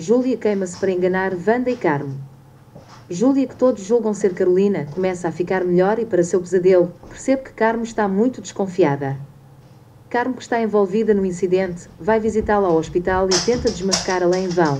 Júlia queima-se para enganar Wanda e Carmo. Júlia, que todos julgam ser Carolina, começa a ficar melhor e, para seu pesadelo, percebe que Carmo está muito desconfiada. Carmo, que está envolvida no incidente, vai visitá-la ao hospital e tenta desmascará-la em vão.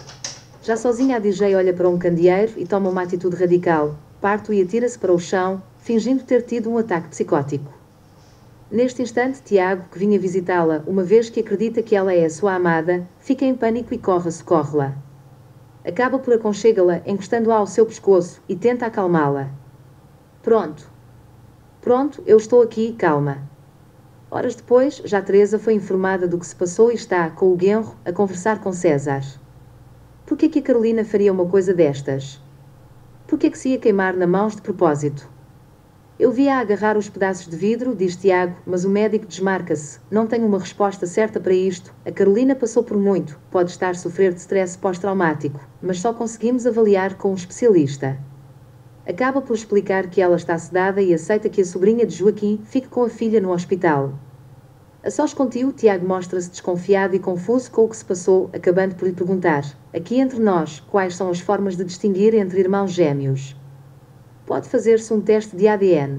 Já sozinha, a DJ olha para um candeeiro e toma uma atitude radical, parte-o e atira-se para o chão, fingindo ter tido um ataque psicótico. Neste instante, Tiago, que vinha visitá-la, uma vez que acredita que ela é a sua amada, fica em pânico e corre a socorre-la. Acaba por aconchegá-la, encostando-a ao seu pescoço, e tenta acalmá-la. Pronto. Pronto, eu estou aqui, calma. Horas depois, já Teresa foi informada do que se passou e está, com o genro, a conversar com César. Por que a Carolina faria uma coisa destas? Por que se ia queimar nas mãos de propósito? Eu vi-a agarrar os pedaços de vidro, diz Tiago, mas o médico desmarca-se. Não tenho uma resposta certa para isto. A Carolina passou por muito, pode estar a sofrer de stress pós-traumático, mas só conseguimos avaliar com um especialista. Acaba por explicar que ela está sedada e aceita que a sobrinha de Joaquim fique com a filha no hospital. A sós contigo, Tiago mostra-se desconfiado e confuso com o que se passou, acabando por lhe perguntar: aqui entre nós, quais são as formas de distinguir entre irmãos gêmeos? Pode fazer-se um teste de ADN.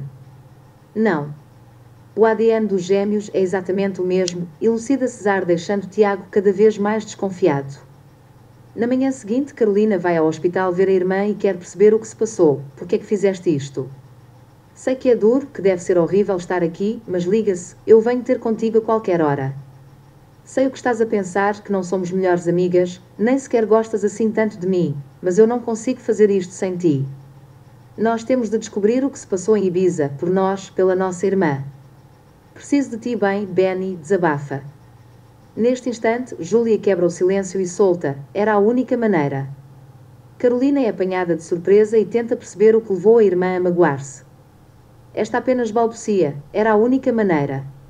Não. O ADN dos gêmeos é exatamente o mesmo, elucida César, deixando Tiago cada vez mais desconfiado. Na manhã seguinte, Carolina vai ao hospital ver a irmã e quer perceber o que se passou. Por que é que fizeste isto? Sei que é duro, que deve ser horrível estar aqui, mas liga-se, eu venho ter contigo a qualquer hora. Sei o que estás a pensar, que não somos melhores amigas, nem sequer gostas assim tanto de mim, mas eu não consigo fazer isto sem ti. Nós temos de descobrir o que se passou em Ibiza, por nós, pela nossa irmã. Preciso de ti bem, Benny, desabafa. Neste instante, Júlia quebra o silêncio e solta, era a única maneira. Carolina é apanhada de surpresa e tenta perceber o que levou a irmã a magoar-se. Esta apenas balbucia, era a única maneira.